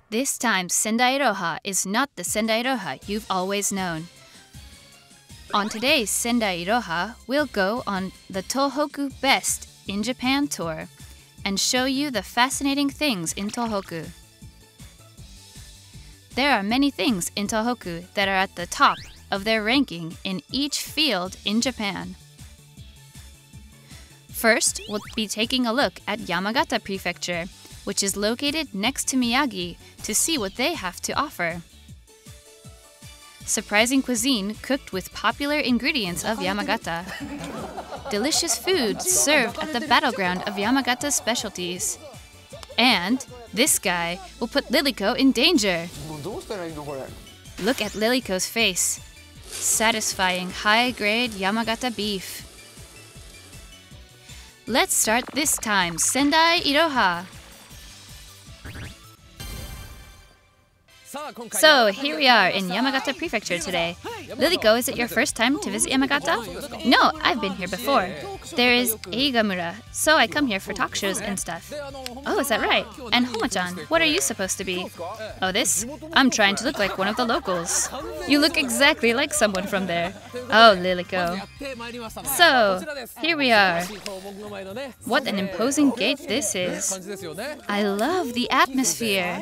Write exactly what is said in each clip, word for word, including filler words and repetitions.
This time, Sendai Iroha is not the Sendai Iroha you've always known. On today's Sendai Iroha, we'll go on the Tohoku Best in Japan tour and show you the fascinating things in Tohoku. There are many things in Tohoku that are at the top of their ranking in each field in Japan. First, we'll be taking a look at Yamagata Prefecture, which is located next to Miyagi, to see what they have to offer. Surprising cuisine cooked with popular ingredients of Yamagata. Delicious food served at the battleground of Yamagata's specialties. And this guy will put Liliko in danger. Look at Liliko's face. Satisfying high-grade Yamagata beef. Let's start this time Sendai Iroha. So here we are in Yamagata Prefecture today. Liliko, is it your first time to visit Yamagata? No, I've been here before. There is Eigamura, so I come here for talk shows and stuff. Oh, is that right? And Homa-chan, what are you supposed to be? Oh, this? I'm trying to look like one of the locals. You look exactly like someone from there. Oh, Liliko. So, here we are. What an imposing gate this is. I love the atmosphere.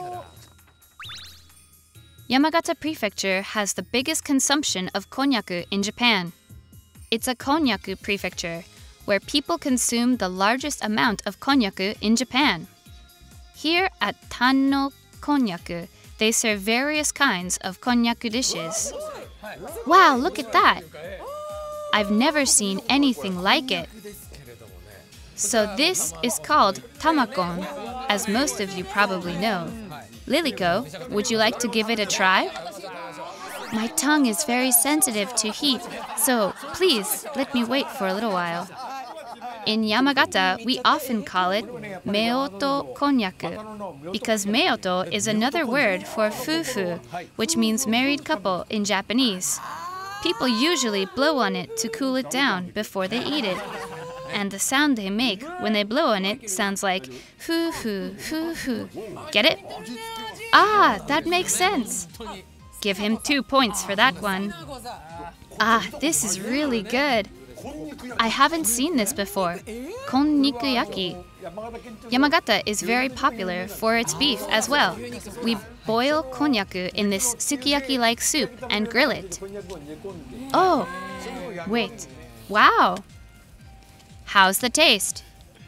Yamagata Prefecture has the biggest consumption of konnyaku in Japan. It's a konnyaku prefecture, where people consume the largest amount of konnyaku in Japan. Here at Tanno Konnyaku, they serve various kinds of konnyaku dishes. Wow, look at that! I've never seen anything like it. So this is called tamakon, as most of you probably know. Liliko, would you like to give it a try? My tongue is very sensitive to heat, so please let me wait for a little while. In Yamagata, we often call it meoto konnyaku, because meoto is another word for fufu, which means married couple in Japanese. People usually blow on it to cool it down before they eat it. And the sound they make when they blow on it sounds like hoo-hoo, hoo-hoo. Get it? Ah, that makes sense. Give him two points for that one. Ah, this is really good. I haven't seen this before. Konnikuyaki. Yamagata is very popular for its beef as well. We boil konnyaku in this sukiyaki-like soup and grill it. Oh, wait. Wow. How's the taste?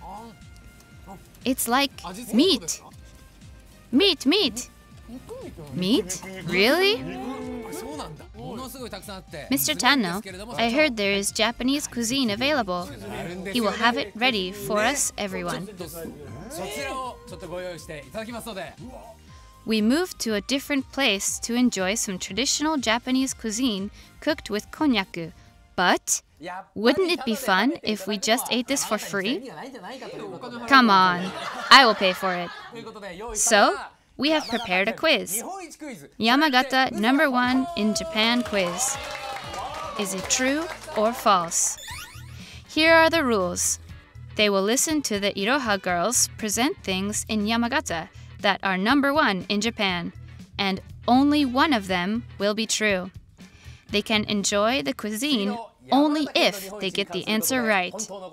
It's like meat. Meat, meat. Meat? Really? Mister Tanno, I heard there is Japanese cuisine available. He will have it ready for us, everyone. We moved to a different place to enjoy some traditional Japanese cuisine cooked with konnyaku. But wouldn't it be fun if we just ate this for free? Come on, I will pay for it. So, we have prepared a quiz. Yamagata number one in Japan quiz. Is it true or false? Here are the rules. They will listen to the Iroha girls present things in Yamagata that are number one in Japan, and only one of them will be true. They can enjoy the cuisine only if they get the answer right.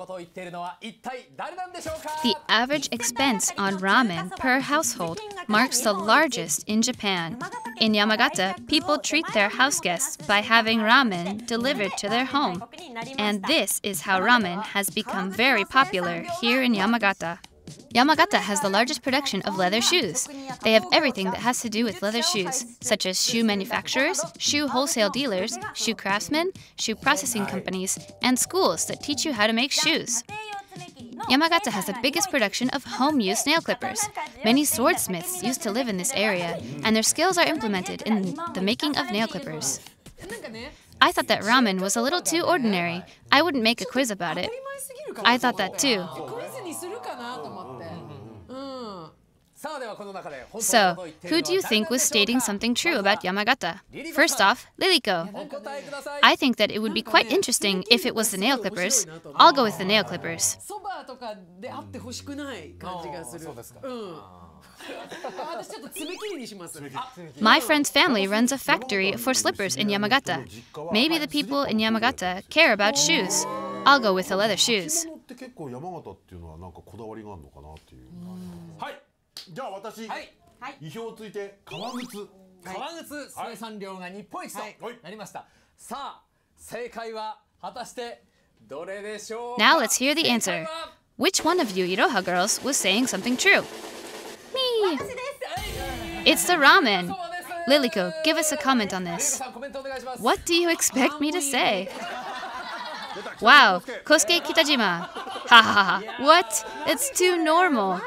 The average expense on ramen per household marks the largest in Japan. In Yamagata, people treat their house guests by having ramen delivered to their home. And this is how ramen has become very popular here in Yamagata. Yamagata has the largest production of leather shoes. They have everything that has to do with leather shoes, such as shoe manufacturers, shoe wholesale dealers, shoe craftsmen, shoe processing companies, and schools that teach you how to make shoes. Yamagata has the biggest production of home-use nail clippers. Many swordsmiths used to live in this area, and their skills are implemented in the making of nail clippers. I thought that ramen was a little too ordinary. I wouldn't make a quiz about it. I thought that too. So, who do you think was stating something true about Yamagata? First off, Liliko. I think that it would be quite interesting if it was the nail clippers. I'll go with the nail clippers. My friend's family runs a factory for slippers in Yamagata. Maybe the people in Yamagata care about shoes. I'll go with the leather shoes. 結構山形っていうのはなんかこだわりがあるのかなっていう。はい。じゃあ私、意表をついて革靴。 革靴生産量が日本一となりました。さあ、正解は果たしてどれでしょうか。 Now let's hear the answer. Which one of you Iroha girls was saying something true? Me. It's the ramen. Liliko, give us a comment on this. What do you expect me to say? Wow, Kosuke Kitajima. Ha ha ha. What? It's too normal.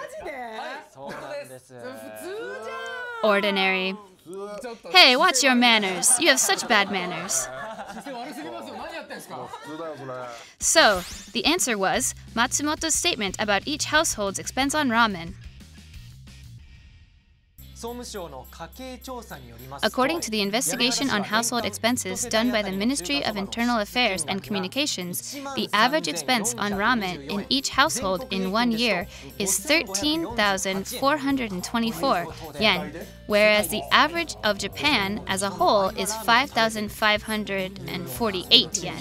Ordinary. Hey, watch your manners. You have such bad manners. So, the answer was Matsumoto's statement about each household's expense on ramen. According to the investigation on household expenses done by the Ministry of Internal Affairs and Communications, the average expense on ramen in each household in one year is thirteen thousand four hundred twenty-four yen, whereas the average of Japan as a whole is five thousand five hundred forty-eight yen.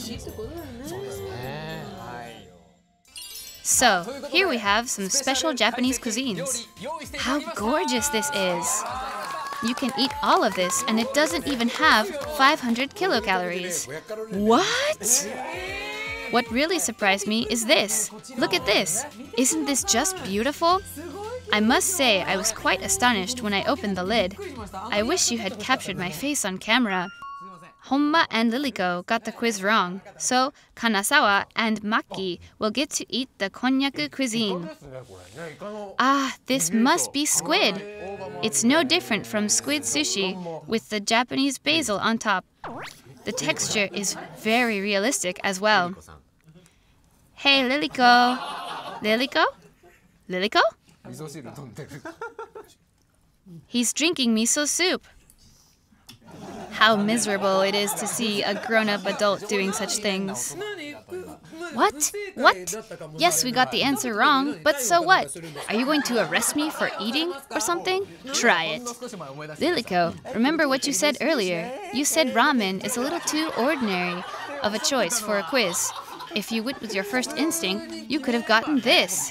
So, here we have some special Japanese cuisines. How gorgeous this is! You can eat all of this and it doesn't even have five hundred kilocalories. What? What really surprised me is this. Look at this. Isn't this just beautiful? I must say I was quite astonished when I opened the lid. I wish you had captured my face on camera. Honma and Liliko got the quiz wrong, so Kanazawa and Maki will get to eat the konnyaku cuisine. Ah, this must be squid. It's no different from squid sushi with the Japanese basil on top. The texture is very realistic as well. Hey, Liliko. Liliko? Liliko? He's drinking miso soup. How miserable it is to see a grown-up adult doing such things. What? What? Yes, we got the answer wrong, but so what? Are you going to arrest me for eating or something? Try it. Liliko, remember what you said earlier. You said ramen is a little too ordinary of a choice for a quiz. If you went with your first instinct, you could have gotten this.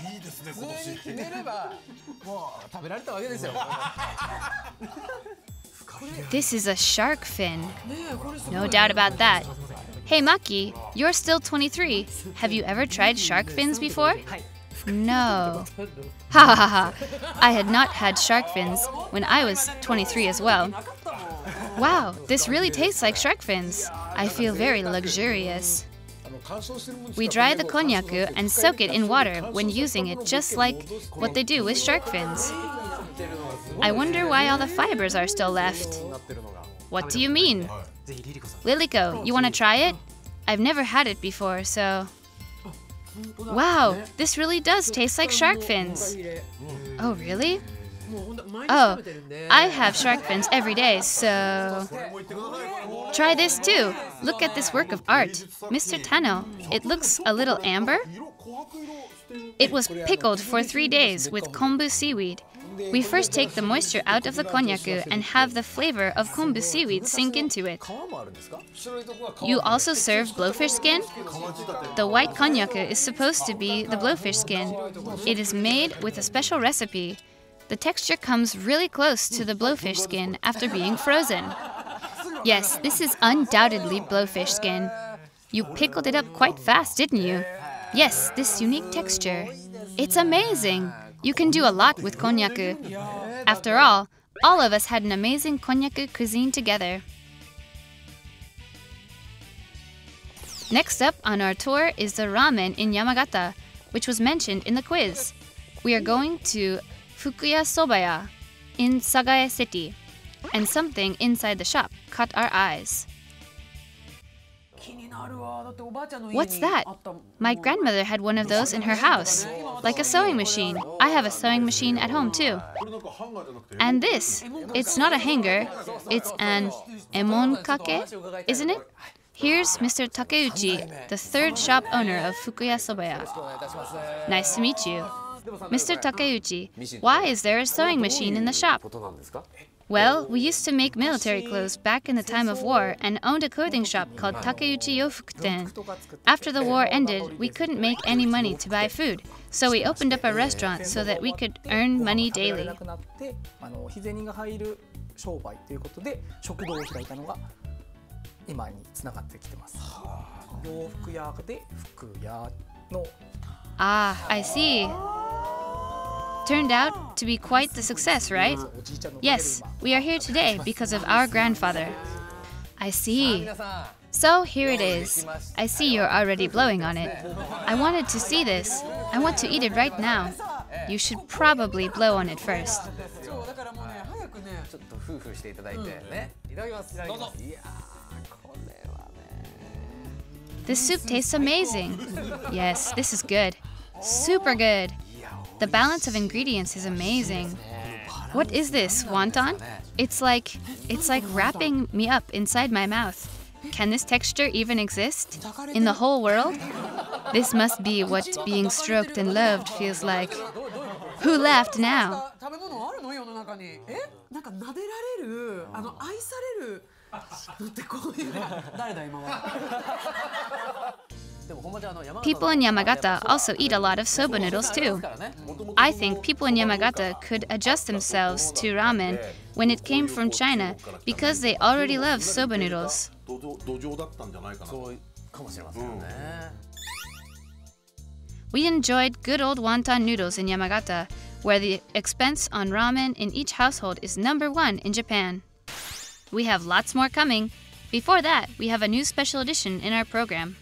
This is a shark fin. No doubt about that. Hey Maki, you're still twenty-three. Have you ever tried shark fins before? No. Ha ha ha. I had not had shark fins when I was twenty-three as well. Wow, this really tastes like shark fins. I feel very luxurious. We dry the konnyaku and soak it in water when using it, just like what they do with shark fins. I wonder why all the fibers are still left. What do you mean? Liliko, you want to try it? I've never had it before, so... Wow, this really does taste like shark fins. Oh, really? Oh, I have shark fins every day, so... Try this too. Look at this work of art. Mister Tano, it looks a little amber. It was pickled for three days with kombu seaweed. We first take the moisture out of the konnyaku and have the flavor of kombu seaweed sink into it. You also serve blowfish skin? The white konnyaku is supposed to be the blowfish skin. It is made with a special recipe. The texture comes really close to the blowfish skin after being frozen. Yes, this is undoubtedly blowfish skin. You pickled it up quite fast, didn't you? Yes, this unique texture. It's amazing! You can do a lot with konnyaku. After all, all of us had an amazing konnyaku cuisine together. Next up on our tour is the ramen in Yamagata, which was mentioned in the quiz. We are going to Fukuya Sobaya in Sagae City, and something inside the shop caught our eyes. What's that? My grandmother had one of those in her house, like a sewing machine. I have a sewing machine at home too. And this, it's not a hanger, it's an emonkake, isn't it? Here's Mister Takeuchi, the third shop owner of Fukuya Sobaya. Nice to meet you. Mister Takeuchi, why is there a sewing machine in the shop? Well, we used to make military clothes back in the time of war and owned a clothing shop called Takeuchi Yofukuten. After the war ended, we couldn't make any money to buy food, so we opened up a restaurant so that we could earn money daily. 日銭が入る商売ということで食堂を開いたのが今につながってきてます。洋服屋で服屋の Ah, I see. Turned out to be quite the success, right? Yes, we are here today because of our grandfather. I see. So here it is. I see you're already blowing on it. I wanted to see this. I want to eat it right now. You should probably blow on it first. This soup tastes amazing. Yes, this is good. Super good. The balance of ingredients is amazing. What is this, wonton? It's like, it's like wrapping me up inside my mouth. Can this texture even exist in the whole world? This must be what being stroked and loved feels like. Who laughed now? People in Yamagata also eat a lot of soba noodles too. I think people in Yamagata could adjust themselves to ramen when it came from China because they already love soba noodles. We enjoyed good old wonton noodles in Yamagata, where the expense on ramen in each household is number one in Japan. We have lots more coming. Before that, we have a new special edition in our program.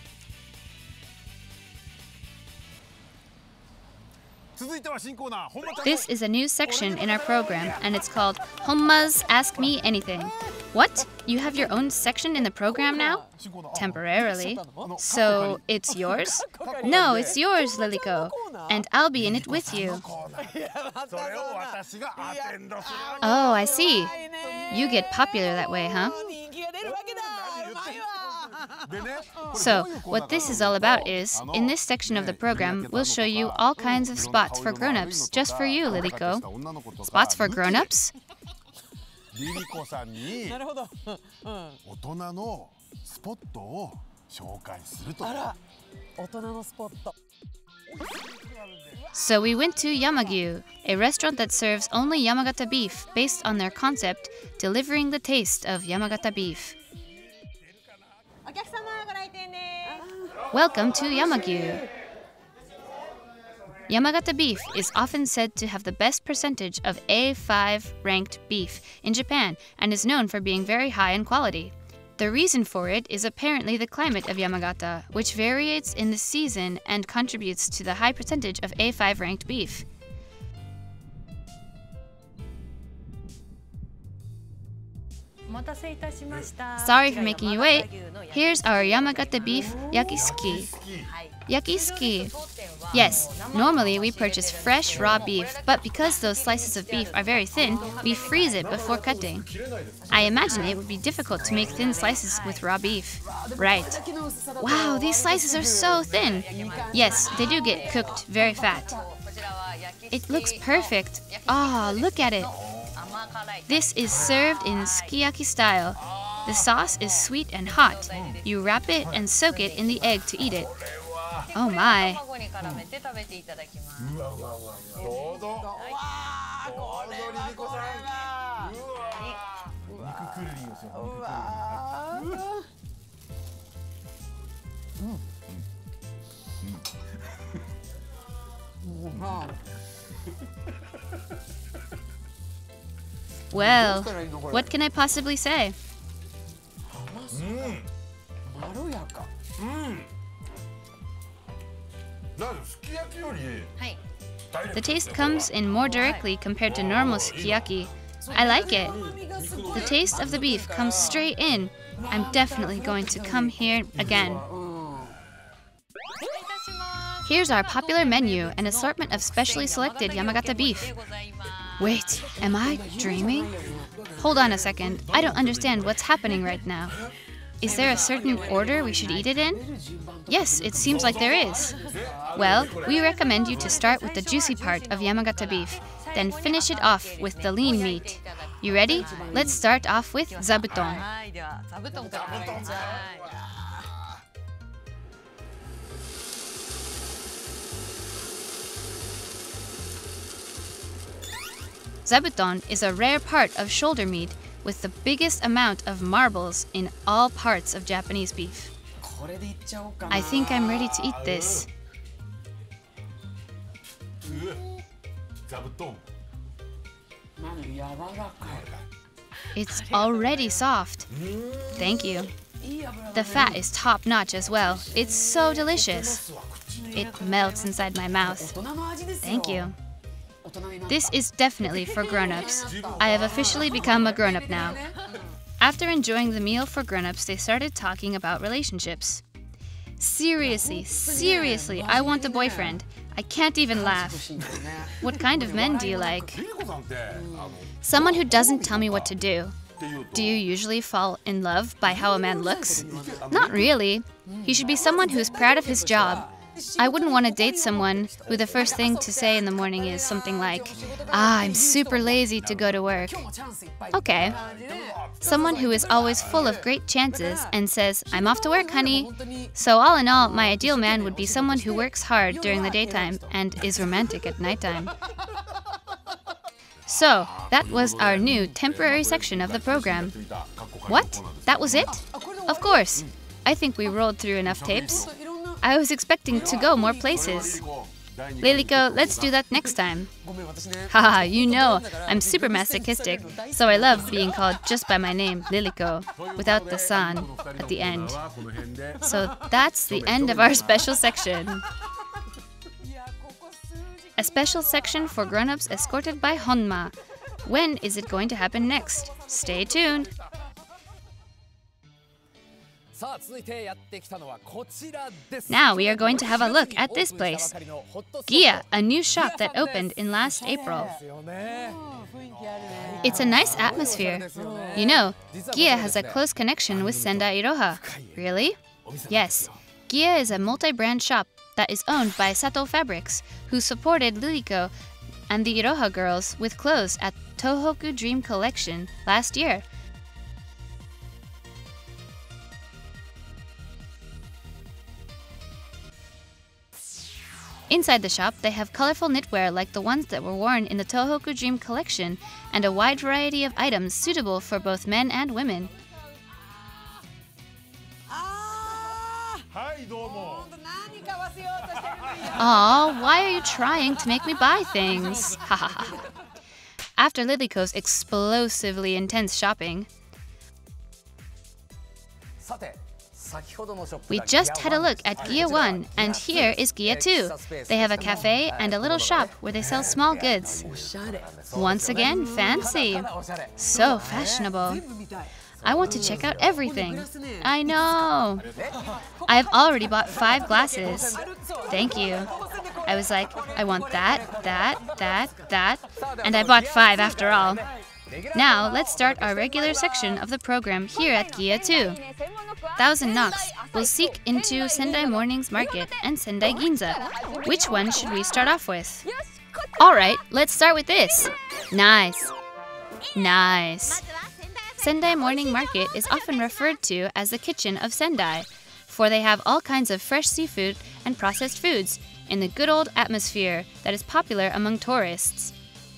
This is a new section in our program, and it's called Honma's Ask Me Anything. What? You have your own section in the program now? Temporarily. So it's yours? No, it's yours, Liliko. And I'll be in it with you. Oh, I see. You get popular that way, huh? So, what this is all about is, in this section of the program, we'll show you all kinds of spots for grown-ups, just for you, Liliko. Spots for grown-ups? So we went to Yamagyu, a restaurant that serves only Yamagata beef, based on their concept, delivering the taste of Yamagata beef. Welcome to Yamagyu. Yamagata beef is often said to have the best percentage of A five ranked beef in Japan and is known for being very high in quality. The reason for it is apparently the climate of Yamagata, which varies in the season and contributes to the high percentage of A five ranked beef. Sorry for making you wait. Here's our Yamagata beef yakisuki. Yakisuki. Yes, normally we purchase fresh raw beef, but because those slices of beef are very thin, we freeze it before cutting. I imagine it would be difficult to make thin slices with raw beef. Right. Wow, these slices are so thin. Yes, they do get cooked very fat. It looks perfect. Ah, oh, look at it. This is served in sukiyaki style. The sauce is sweet and hot. You wrap it and soak it in the egg to eat it. Oh my. Well, what can I possibly say? The taste comes in more directly compared to normal sukiyaki. I like it. The taste of the beef comes straight in. I'm definitely going to come here again. Here's our popular menu, an assortment of specially selected Yamagata beef. Wait, am I dreaming? Hold on a second, I don't understand what's happening right now. Is there a certain order we should eat it in? Yes, it seems like there is. Well, we recommend you to start with the juicy part of Yamagata beef, then finish it off with the lean meat. You ready? Let's start off with zabuton. Zabuton is a rare part of shoulder meat with the biggest amount of marbles in all parts of Japanese beef. I think I'm ready to eat this. It's already soft. Thank you. The fat is top-notch as well. It's so delicious. It melts inside my mouth. Thank you. This is definitely for grown-ups. I have officially become a grown-up now. After enjoying the meal for grown-ups, they started talking about relationships. Seriously, seriously, I want a boyfriend. I can't even laugh. What kind of men do you like? Someone who doesn't tell me what to do. Do you usually fall in love by how a man looks? Not really. He should be someone who's proud of his job. I wouldn't want to date someone who the first thing to say in the morning is something like, "Ah, I'm super lazy to go to work." Okay. Someone who is always full of great chances and says, "I'm off to work, honey." So all in all, my ideal man would be someone who works hard during the daytime and is romantic at nighttime. So, that was our new temporary section of the program. What? That was it? Of course. I think we rolled through enough tapes. I was expecting to go more places. Liliko, let's do that next time. Haha, you know, I'm super masochistic, so I love being called just by my name, Liliko, without the san at the end. So that's the end of our special section. A special section for grown-ups escorted by Honma. When is it going to happen next? Stay tuned! Now we are going to have a look at this place. Gia, a new shop that opened in last April. It's a nice atmosphere. You know, Gia has a close connection with Sendai Iroha. Really? Yes. Gia is a multi-brand shop that is owned by Sato Fabrics, who supported Liliko and the Iroha girls with clothes at Tohoku Dream Collection last year. Inside the shop, they have colorful knitwear like the ones that were worn in the Tohoku Dream Collection and a wide variety of items suitable for both men and women. Aw, why are you trying to make me buy things? After Liliko's explosively intense shopping, we just had a look at Gia one, and here is Gia two. They have a cafe and a little shop where they sell small goods. Once again, fancy. So fashionable. I want to check out everything. I know. I've already bought five glasses. Thank you. I was like, I want that, that, that, that, and I bought five after all. Now, let's start our regular section of the program here at Gia two. Thousand Knocks will seek into Sendai Morning's Market and Sendai Ginza. Which one should we start off with? Alright, let's start with this. Nice. Nice. Sendai Morning Market is often referred to as the kitchen of Sendai, for they have all kinds of fresh seafood and processed foods in the good old atmosphere that is popular among tourists.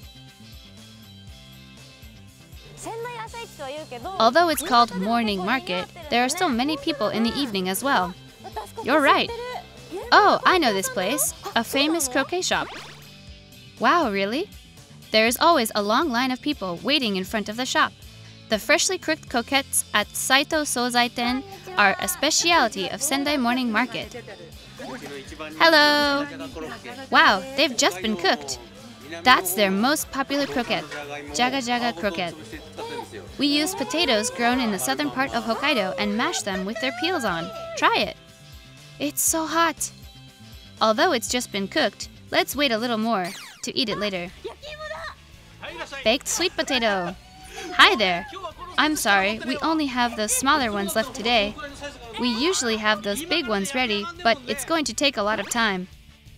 Although it's called Morning Market, there are still many people in the evening as well. You're right. Oh, I know this place, a famous croquet shop. Wow, really? There is always a long line of people waiting in front of the shop. The freshly cooked croquettes at Saito Sozaiten are a specialty of Sendai Morning Market. Hello! Wow, they've just been cooked. That's their most popular croquette, Jaga Jaga croquette. We use potatoes grown in the southern part of Hokkaido and mash them with their peels on. Try it! It's so hot! Although it's just been cooked, let's wait a little more to eat it later. Baked sweet potato! Hi there! I'm sorry, we only have those smaller ones left today. We usually have those big ones ready, but it's going to take a lot of time.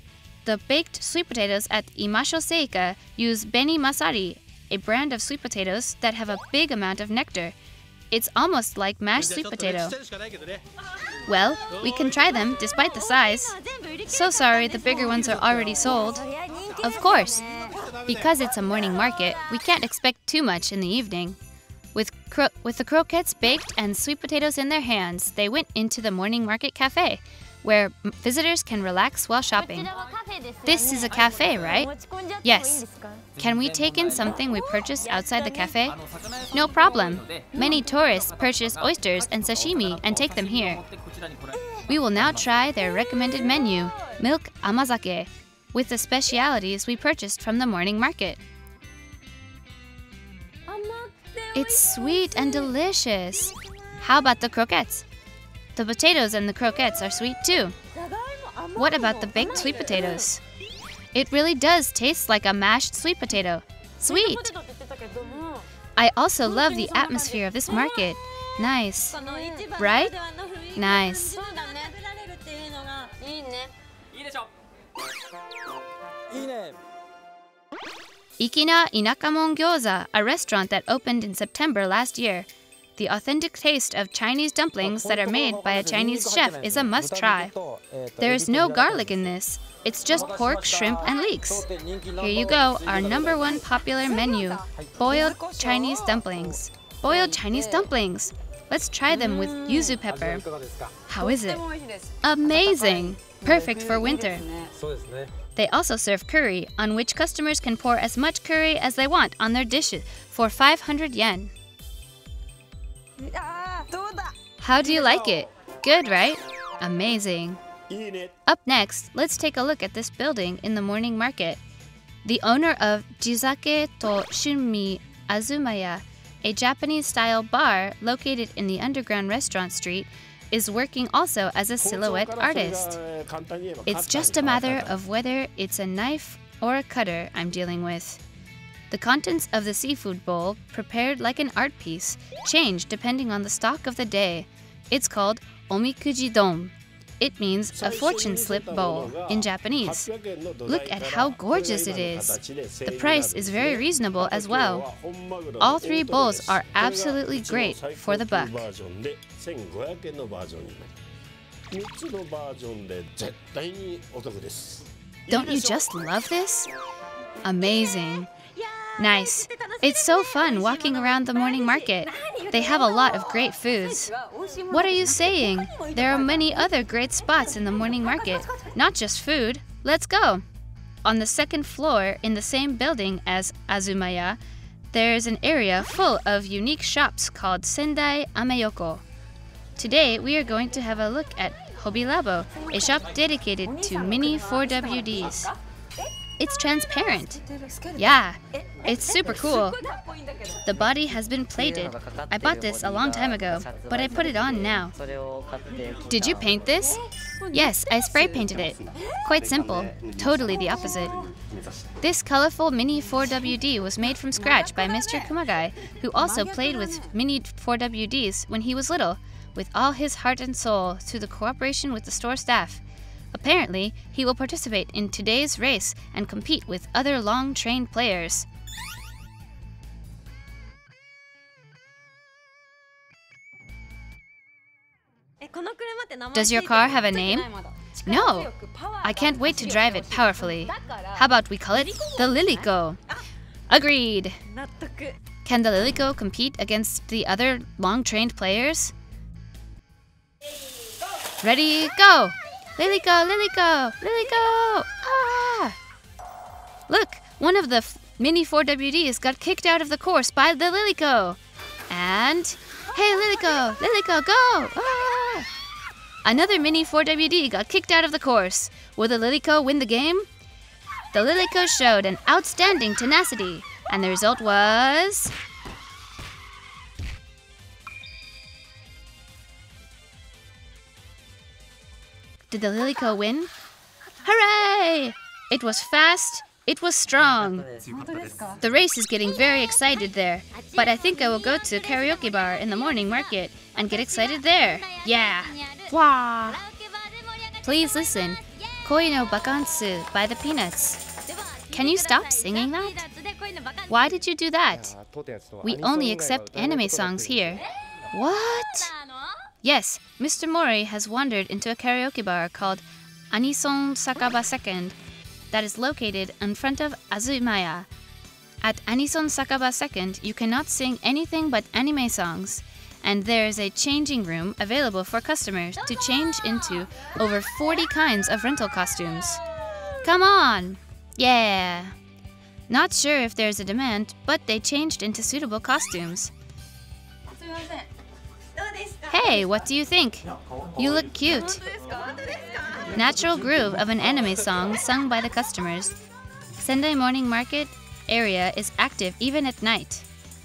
The baked sweet potatoes at Imasho Seika use Beni Masari, a brand of sweet potatoes that have a big amount of nectar. It's almost like mashed sweet potato. Well, we can try them despite the size. So sorry, the bigger ones are already sold. Of course. Because it's a morning market, we can't expect too much in the evening. With, cro with the croquettes baked and sweet potatoes in their hands, they went into the morning market cafe, where visitors can relax while shopping. This is a cafe, right? Yes. Can we take in something we purchased outside the cafe? No problem. Many tourists purchase oysters and sashimi and take them here. We will now try their recommended menu, milk amazake, with the specialities we purchased from the morning market. It's sweet and delicious. How about the croquettes? The potatoes and the croquettes are sweet too. What about the baked sweet potatoes? It really does taste like a mashed sweet potato. Sweet! I also love the atmosphere of this market. Nice. Right? Nice. Ikina Inakamon Gyoza, a restaurant that opened in September last year. The authentic taste of Chinese dumplings that are made by a Chinese chef is a must-try. There is no garlic in this. It's just pork, shrimp, and leeks. Here you go, our number one popular menu, boiled Chinese dumplings. Boiled Chinese dumplings! Let's try them with yuzu pepper. How is it? Amazing! Perfect for winter. They also serve curry, on which customers can pour as much curry as they want on their dishes for five hundred yen. How do you like it? Good, right? Amazing. Up next, let's take a look at this building in the morning market. The owner of Jizake to Shunmi Azumaya, a Japanese-style bar located in the underground restaurant street, is working also as a silhouette artist. It's just a matter of whether it's a knife or a cutter I'm dealing with. The contents of the seafood bowl, prepared like an art piece, change depending on the stock of the day. It's called omikuji don. It means a fortune slip bowl in Japanese. Look at how gorgeous it is. The price is very reasonable as well. All three bowls are absolutely great for the buck. Don't you just love this? Amazing. Nice. It's so fun walking around the morning market. They have a lot of great foods. What are you saying? There are many other great spots in the morning market, not just food. Let's go. On the second floor in the same building as Azumaya, there is an area full of unique shops called Sendai Ameyoko. Today, we are going to have a look at Hobby Labo, a shop dedicated to mini four W Ds. It's transparent. Yeah, it's super cool. The body has been plated. I bought this a long time ago, but I put it on now. Did you paint this? Yes, I spray painted it. Quite simple, totally the opposite. This colorful mini four W D was made from scratch by Mister Kumagai, who also played with mini four W Ds when he was little, with all his heart and soul through the cooperation with the store staff. Apparently, he will participate in today's race and compete with other long-trained players. Does your car have a name? No! I can't wait to drive it powerfully. How about we call it the Lilyco? Agreed! Can the Lilyco compete against the other long-trained players? Ready, go! Lilyco, Lilyco, Lilyco! Ah! Look, one of the f mini four W Ds got kicked out of the course by the Lilyco. And, hey Lilyco, Lilyco, go! Ah! Another mini four W D got kicked out of the course. Will the Lilyco win the game? The Lilyco showed an outstanding tenacity, and the result was... Did the Lilyco win? Hooray! It was fast, it was strong. The race is getting very excited there, but I think I will go to a karaoke bar in the morning market and get excited there. Yeah! Wah! Please listen. Koi no Bakansu by the Peanuts. Can you stop singing that? Why did you do that? We only accept anime songs here. What? Yes, Mister Mori has wandered into a karaoke bar called Anison Sakaba Second that is located in front of Azumaya. At Anison Sakaba Second, you cannot sing anything but anime songs, and there is a changing room available for customers to change into over forty kinds of rental costumes. Come on! Yeah! Not sure if there's a demand, but they changed into suitable costumes. Hey, what do you think? You look cute. Natural groove of an anime song sung by the customers. Sendai Morning Market area is active even at night.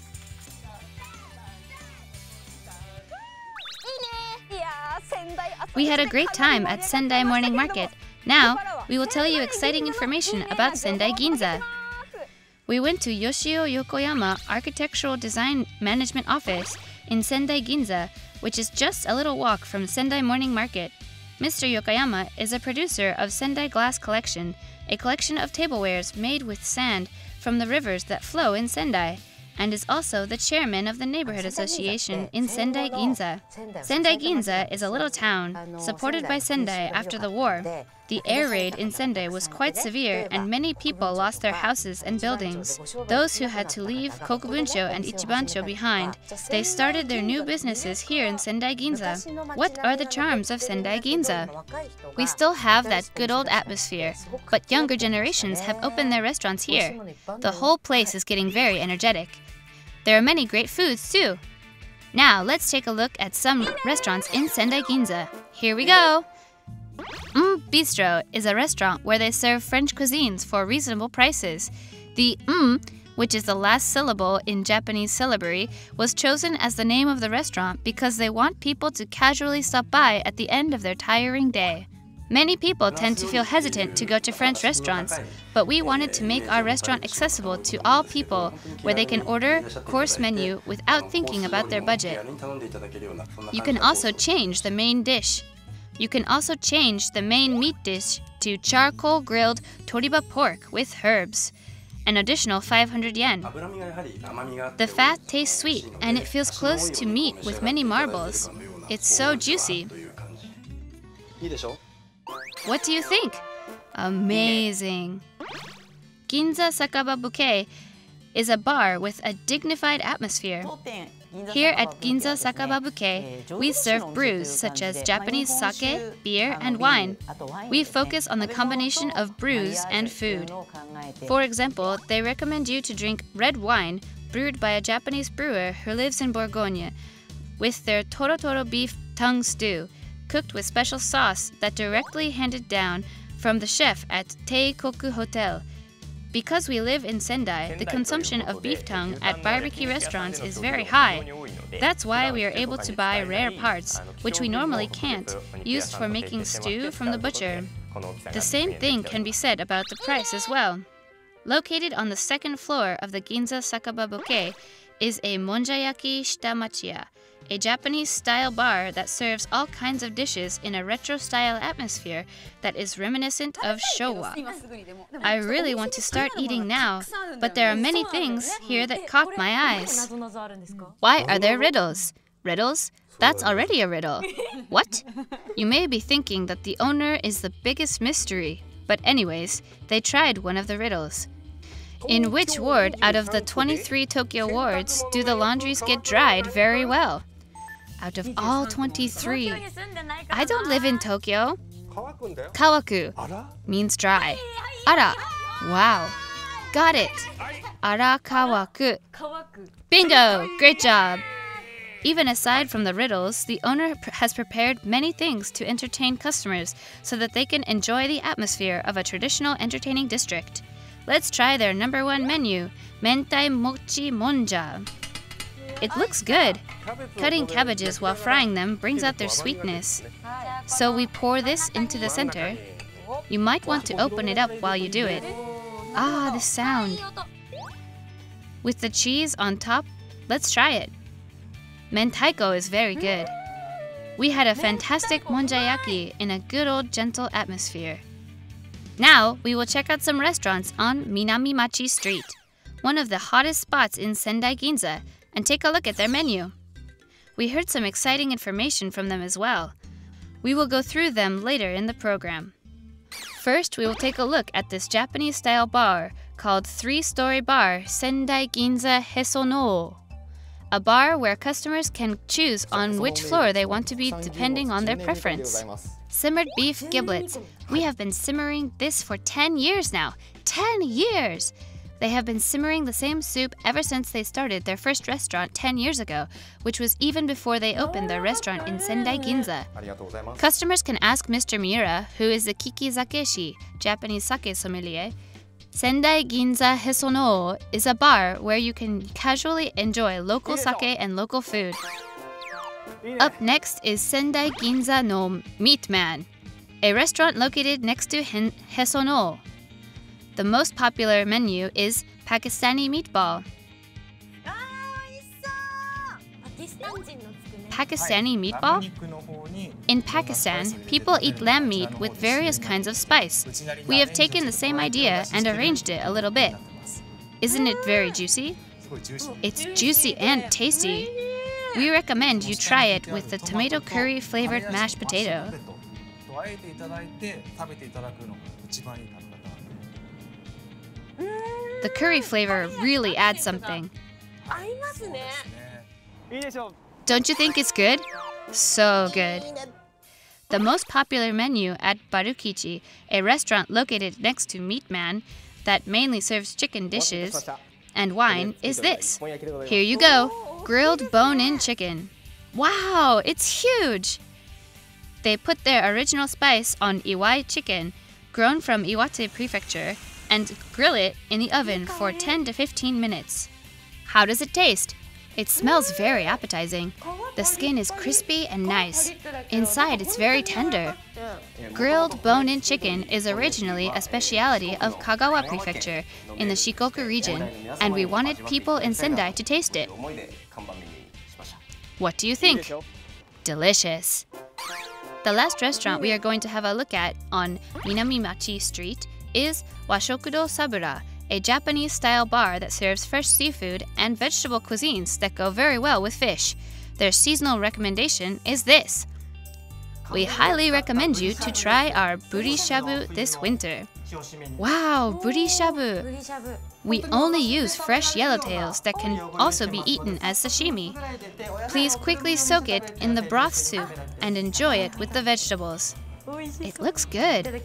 We had a great time at Sendai Morning Market. Now, we will tell you exciting information about Sendai Ginza. We went to Yoshio Yokoyama Architectural Design Management Office in Sendai Ginza, which is just a little walk from Sendai Morning Market. Mister Yokoyama is a producer of Sendai Glass Collection, a collection of tablewares made with sand from the rivers that flow in Sendai, and is also the chairman of the neighborhood association in Sendai Ginza. Sendai Ginza is a little town supported by Sendai after the war. The air raid in Sendai was quite severe, and many people lost their houses and buildings. Those who had to leave Kokubuncho and Ichibancho behind, they started their new businesses here in Sendai Ginza. What are the charms of Sendai Ginza? We still have that good old atmosphere, but younger generations have opened their restaurants here. The whole place is getting very energetic. There are many great foods too. Now let's take a look at some restaurants in Sendai Ginza. Here we go! Mm Bistro is a restaurant where they serve French cuisines for reasonable prices. The mm, which is the last syllable in Japanese syllabary, was chosen as the name of the restaurant because they want people to casually stop by at the end of their tiring day. Many people tend to feel hesitant to go to French restaurants, but we wanted to make our restaurant accessible to all people, where they can order course menu without thinking about their budget. You can also change the main dish. You can also change the main meat dish to charcoal grilled toriba pork with herbs, an additional five hundred yen. The fat tastes sweet and it feels close to meat with many marbles. It's so juicy. What do you think? Amazing! Ginza Sakaba Bouquet is a bar with a dignified atmosphere. Here at Ginza Sakaba Bouquet, we serve brews such as Japanese sake, beer, and wine. We focus on the combination of brews and food. For example, they recommend you to drink red wine brewed by a Japanese brewer who lives in Bourgogne with their toro toro beef tongue stew, cooked with special sauce that directly handed down from the chef at Teikoku Hotel. Because we live in Sendai, the consumption of beef tongue at barbecue restaurants is very high. That's why we are able to buy rare parts, which we normally can't, used for making stew from the butcher. The same thing can be said about the price as well. Located on the second floor of the Ginza Sakaba Bouquet is a Monjayaki Shitamachiya, a Japanese-style bar that serves all kinds of dishes in a retro-style atmosphere that is reminiscent of Showa. I really want to start eating now, but there are many things here that caught my eyes. Why are there riddles? Riddles? That's already a riddle. What? You may be thinking that the owner is the biggest mystery, but anyways, they tried one of the riddles. In which ward out of the twenty-three Tokyo wards do the laundries get dried very well? Out of all twenty-three, I don't live in Tokyo. Kawaku means dry. Ara, wow, got it. Ara kawaku. Bingo, great job. Even aside from the riddles, the owner has prepared many things to entertain customers so that they can enjoy the atmosphere of a traditional entertaining district. Let's try their number one menu, Mentai Mochi Monja. It looks good. Cutting cabbages while frying them brings out their sweetness. So we pour this into the center. You might want to open it up while you do it. Ah, the sound. With the cheese on top, let's try it. Mentaiko is very good. We had a fantastic monjayaki in a good old gentle atmosphere. Now, we will check out some restaurants on Minamimachi Street, one of the hottest spots in Sendai Ginza, and take a look at their menu. We heard some exciting information from them as well. We will go through them later in the program. First, we will take a look at this Japanese-style bar called Three-Story Bar Sendai Ginza Hesono, a bar where customers can choose on which floor they want to be depending on their preference. Simmered beef giblets. We have been simmering this for ten years now. ten years! They have been simmering the same soup ever since they started their first restaurant ten years ago, which was even before they opened their restaurant in Sendai Ginza. Customers can ask Mister Miura, who is the Kikizakeshi, Japanese sake sommelier. Sendai Ginza Hesono is a bar where you can casually enjoy local sake and local food. Up next is Sendai Ginza no Meat Man, a restaurant located next to Hen- Hesono. The most popular menu is Pakistani meatball. Pakistani meatball? In Pakistan, people eat lamb meat with various kinds of spice. We have taken the same idea and arranged it a little bit. Isn't it very juicy? It's juicy and tasty. We recommend you try it with the tomato curry flavored mashed potato. The curry flavor really adds something. Don't you think it's good? So good. The most popular menu at Barukichi, a restaurant located next to Meat Man that mainly serves chicken dishes and wine, is this. Here you go, grilled bone-in chicken. Wow, it's huge! They put their original spice on Iwai chicken, grown from Iwate Prefecture, and grill it in the oven for ten to fifteen minutes. How does it taste? It smells very appetizing. The skin is crispy and nice. Inside, it's very tender. Grilled bone-in chicken is originally a specialty of Kagawa Prefecture in the Shikoku region, and we wanted people in Sendai to taste it. What do you think? Delicious! The last restaurant we are going to have a look at on Minamimachi Street is Washokudo Sabura, a Japanese-style bar that serves fresh seafood and vegetable cuisines that go very well with fish. Their seasonal recommendation is this. We highly recommend you to try our buri shabu this winter. Wow, buri shabu! We only use fresh yellowtails that can also be eaten as sashimi. Please quickly soak it in the broth soup and enjoy it with the vegetables. It looks good.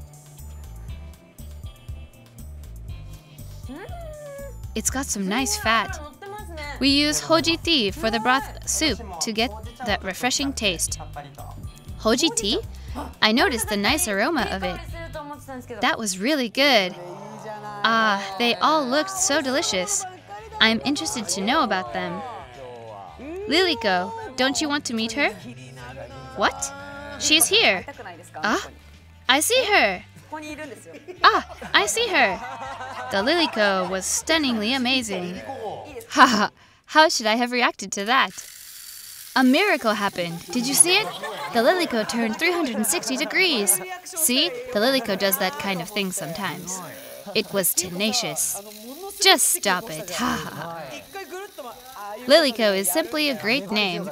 It's got some nice fat. We use hoji tea for the broth soup to get that refreshing taste. Hoji tea? I noticed the nice aroma of it. That was really good. Ah, they all looked so delicious. I'm interested to know about them. Liliko, don't you want to meet her? What? She's here. Ah, I see her. Ah, I see her. The Liliko was stunningly amazing. Haha, how should I have reacted to that? A miracle happened. Did you see it? The Liliko turned three hundred sixty degrees. See, the Liliko does that kind of thing sometimes. It was tenacious. Just stop it. Haha. Liliko is simply a great name.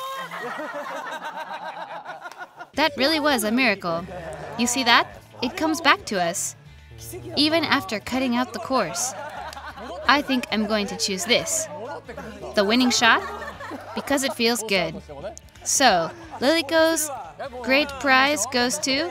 That really was a miracle. You see that? It comes back to us. Even after cutting out the course. I think I'm going to choose this. The winning shot? Because it feels good. So, Liliko's great prize goes to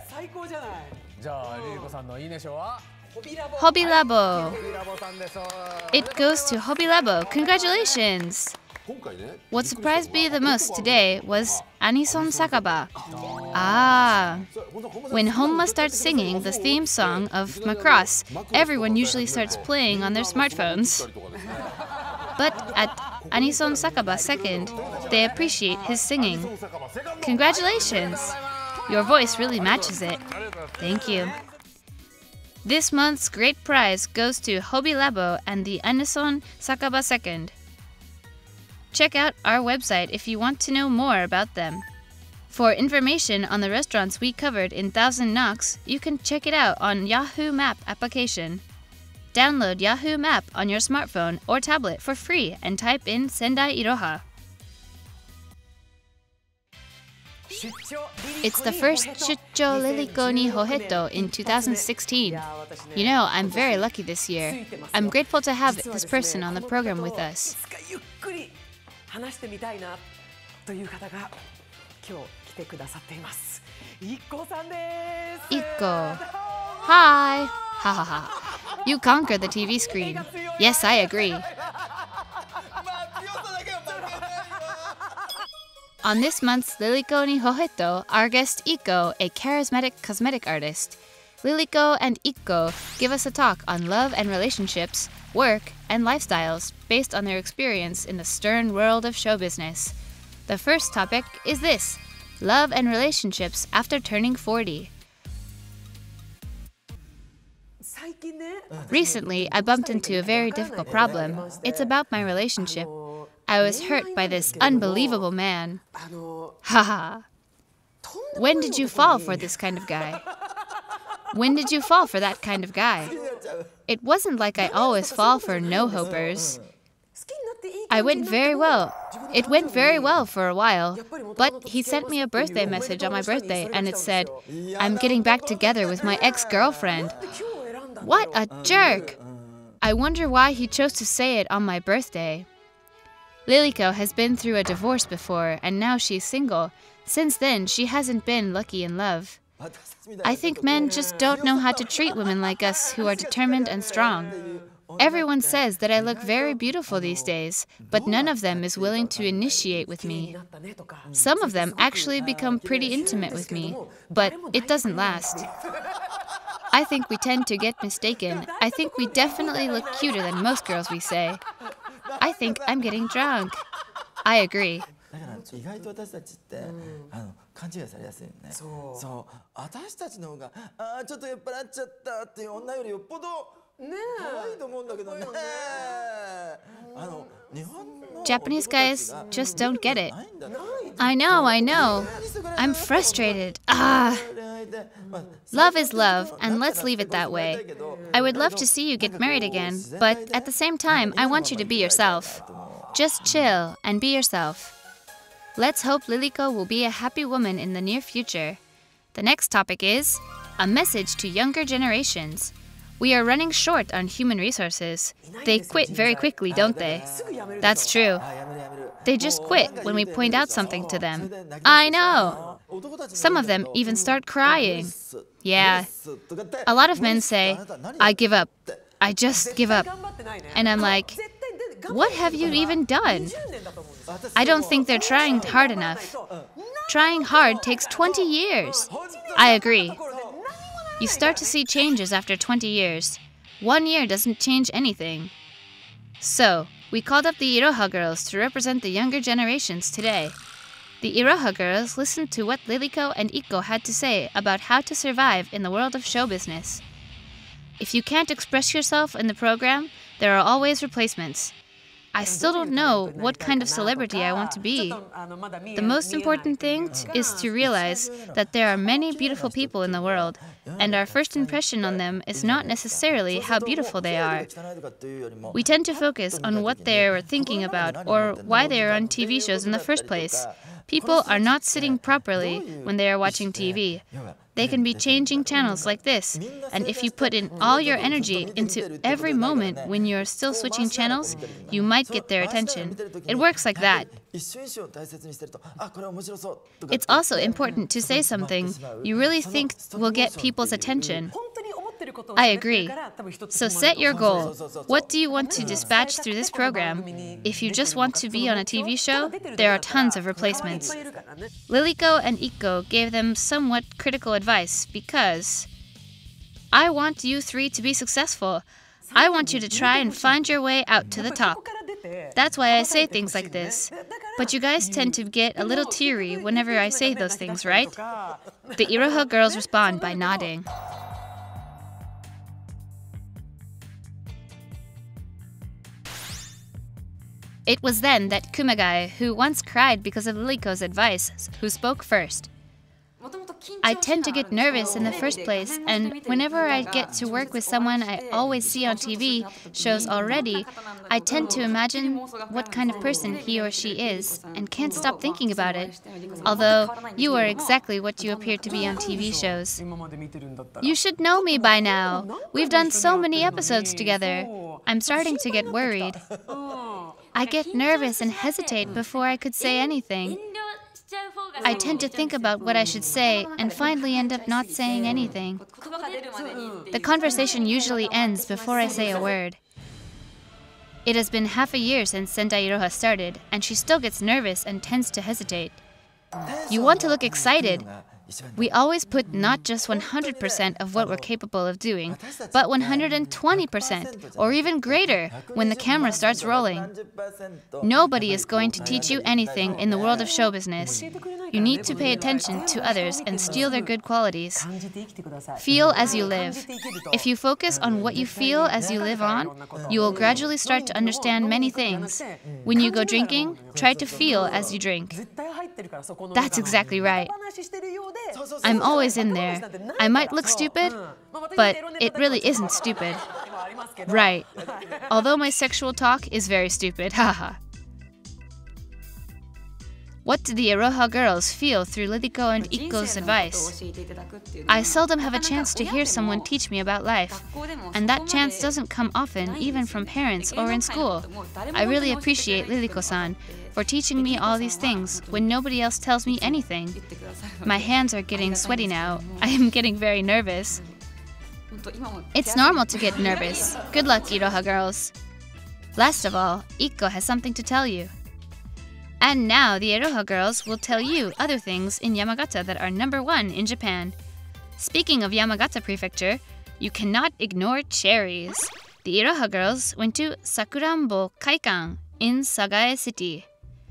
Hobby Labo. It goes to Hobby Labo. Congratulations! What surprised me the most today was Anison Sakaba. Ah, when Honma starts singing the theme song of Macross, everyone usually starts playing on their smartphones. But at Anison Sakaba second, they appreciate his singing. Congratulations! Your voice really matches it. Thank you. This month's great prize goes to Hobby Labo and the Anison Sakaba second. Check out our website if you want to know more about them. For information on the restaurants we covered in Thousand Knocks, you can check it out on Yahoo Map application. Download Yahoo Map on your smartphone or tablet for free and type in Sendai Iroha. It's the first Shucho Liliko ni Hoheto in two thousand sixteen. You know, I'm very lucky this year. I'm grateful to have this person on the program with us. Ikko. Hi! Ha ha ha. You conquered the T V screen. Yes, I agree. On this month's Liliko ni Hoheto, our guest Ikko, a charismatic cosmetic artist. Liliko and Ikko give us a talk on love and relationships, work, and lifestyles based on their experience in the stern world of show business. The first topic is this: love and relationships after turning forty. Recently, I bumped into a very difficult problem. It's about my relationship. I was hurt by this unbelievable man. Haha. When did you fall for this kind of guy? When did you fall for that kind of guy? It wasn't like I always fall for no-hopers. I went very well. It went very well for a while. But he sent me a birthday message on my birthday and it said, "I'm getting back together with my ex-girlfriend." What a jerk! I wonder why he chose to say it on my birthday. Liliko has been through a divorce before and now she's single. Since then, she hasn't been lucky in love. I think men just don't know how to treat women like us who are determined and strong. Everyone says that I look very beautiful these days, but none of them is willing to initiate with me. Some of them actually become pretty intimate with me, but it doesn't last. I think we tend to get mistaken. I think we definitely look cuter than most girls we say. I think I'm getting drunk. I agree. Japanese guys just don't get it. I know, I know. I'm frustrated. Ah. Love is love, and let's leave it that way. I would love to see you get married again, but at the same time, I want you to be yourself. Just chill and be yourself. Let's hope Liliko will be a happy woman in the near future. The next topic is a message to younger generations. We are running short on human resources. They quit very quickly, don't they? That's true. They just quit when we point out something to them. I know! Some of them even start crying. Yeah. A lot of men say, "I give up. I just give up." And I'm like, what have you even done? I don't think they're trying hard enough. Trying hard takes twenty years. I agree. You start to see changes after twenty years. One year doesn't change anything. So, we called up the Iroha girls to represent the younger generations today. The Iroha girls listened to what Liliko and Ikko had to say about how to survive in the world of show business. If you can't express yourself in the program, there are always replacements. I still don't know what kind of celebrity I want to be. The most important thing is to realize that there are many beautiful people in the world, and our first impression on them is not necessarily how beautiful they are. We tend to focus on what they are thinking about or why they are on T V shows in the first place. People are not sitting properly when they are watching T V. They can be changing channels like this, and if you put in all your energy into every moment when you're still switching channels, you might get their attention. It works like that. It's also important to say something you really think will get people's attention. I agree. So set your goal. What do you want to dispatch through this program? If you just want to be on a T V show, there are tons of replacements. Liliko and Ikko gave them somewhat critical advice because I want you three to be successful. I want you to try and find your way out to the top. That's why I say things like this. But you guys tend to get a little teary whenever I say those things, right? The Iroha girls respond by nodding. It was then that Kumagai, who once cried because of Lilyko's advice, who spoke first. I tend to get nervous in the first place, and whenever I get to work with someone I always see on T V shows already, I tend to imagine what kind of person he or she is, and can't stop thinking about it. Although, you are exactly what you appear to be on T V shows. You should know me by now. We've done so many episodes together. I'm starting to get worried. I get nervous and hesitate before I could say anything. I tend to think about what I should say and finally end up not saying anything. The conversation usually ends before I say a word. It has been half a year since Sendai Iroha started, and she still gets nervous and tends to hesitate. You want to look excited. We always put not just one hundred percent of what we're capable of doing, but one hundred twenty percent, or even greater, when the camera starts rolling. Nobody is going to teach you anything in the world of show business. You need to pay attention to others and steal their good qualities. Feel as you live. If you focus on what you feel as you live on, you will gradually start to understand many things. When you go drinking, try to feel as you drink. That's exactly right. I'm always in there. I might look stupid, but it really isn't stupid. Right. Although my sexual talk is very stupid, haha. What do the Iroha girls feel through Lilyko and Ikko's advice? I seldom have a chance to hear someone teach me about life, and that chance doesn't come often, even from parents or in school. I really appreciate Lilyko-san for teaching me all these things when nobody else tells me anything. My hands are getting sweaty now. I am getting very nervous. It's normal to get nervous. Good luck, Iroha girls. Last of all, Ikko has something to tell you. And now the Iroha girls will tell you other things in Yamagata that are number one in Japan. Speaking of Yamagata Prefecture, you cannot ignore cherries. The Iroha girls went to Sakurambo Kaikan in Sagae City.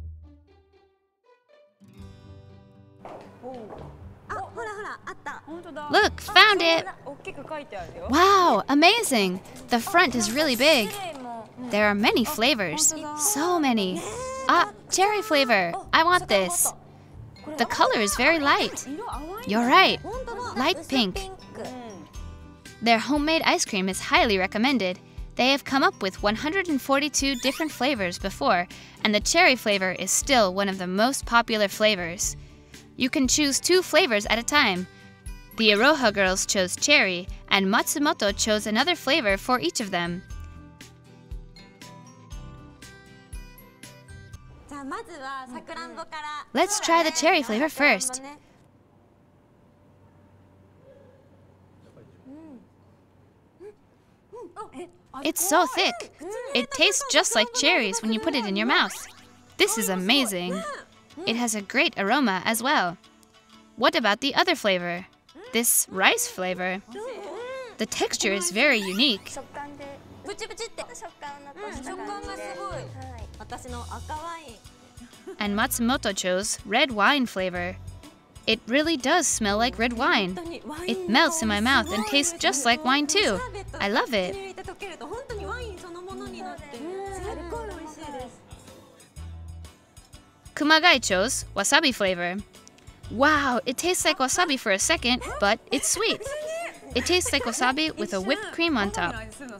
Look, found it! Wow, amazing! The front is really big. There are many flavors. So many. Ah, cherry flavor. I want this. The color is very light. You're right. Light pink. Their homemade ice cream is highly recommended. They have come up with one hundred forty-two different flavors before, and the cherry flavor is still one of the most popular flavors. You can choose two flavors at a time. The Iroha girls chose cherry, and Matsumoto chose another flavor for each of them. Let's try the cherry flavor first. It's so thick. It tastes just like cherries when you put it in your mouth. This is amazing. It has a great aroma as well. What about the other flavor? This rice flavor. The texture is very unique. And Matsumoto chose red wine flavor. It really does smell like red wine. It melts in my mouth and tastes just like wine too. I love it. Kumagai chose wasabi flavor. Wow, it tastes like wasabi for a second, but it's sweet. It tastes like wasabi with a whipped cream on top.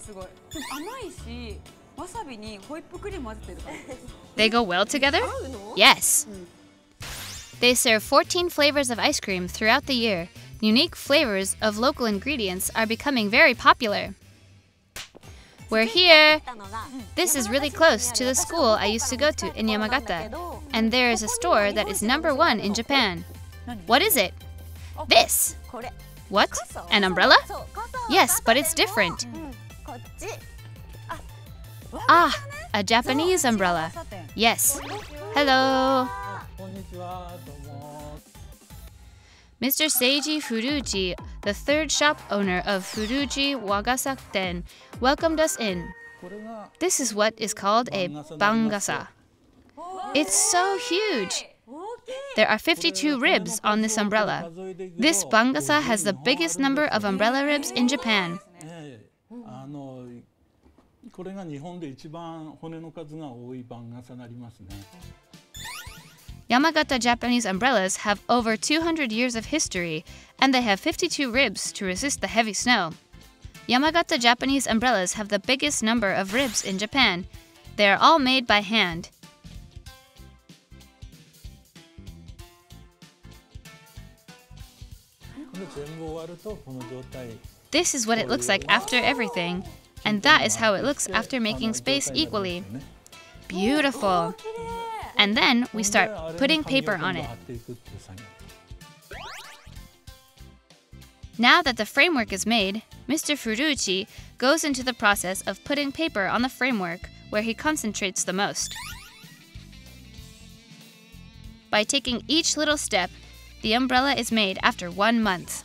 They go well together? Yes. They serve fourteen flavors of ice cream throughout the year. Unique flavors of local ingredients are becoming very popular. We're here! This is really close to the school I used to go to in Yamagata, and there is a store that is number one in Japan. What is it? This! What? An umbrella? Yes, but it's different. Ah, a Japanese umbrella. Yes. Hello. Mister Seiji Furuji, the third shop owner of Furuji Wagasaten, welcomed us in. This is what is called a bangasa. It's so huge. There are fifty-two ribs on this umbrella. This bangasa has the biggest number of umbrella ribs in Japan. これが日本で一番骨の数が多い番傘になりますね。 Yamagata Japanese umbrellas have over two hundred years of history, and they have fifty-two ribs to resist the heavy snow. Yamagata Japanese umbrellas have the biggest number of ribs in Japan. They are all made by hand. This is what it looks like after everything, and that is how it looks after making space equally. Beautiful! And then we start putting paper on it. Now that the framework is made, Mister Furuuchi goes into the process of putting paper on the framework where he concentrates the most. By taking each little step, the umbrella is made after one month.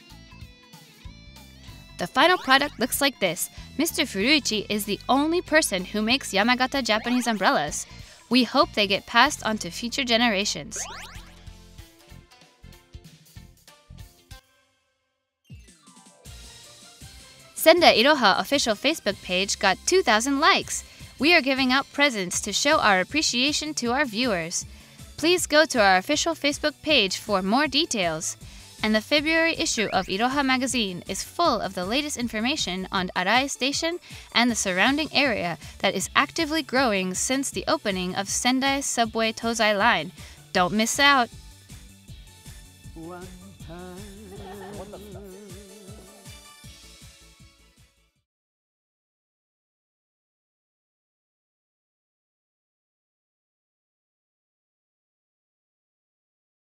The final product looks like this. Mister Furuuchi is the only person who makes Yamagata Japanese umbrellas. We hope they get passed on to future generations. Sendai Iroha official Facebook page got two thousand likes. We are giving out presents to show our appreciation to our viewers. Please go to our official Facebook page for more details. And the February issue of Iroha magazine is full of the latest information on Arai Station and the surrounding area that is actively growing since the opening of Sendai Subway Tozai Line. Don't miss out! One time.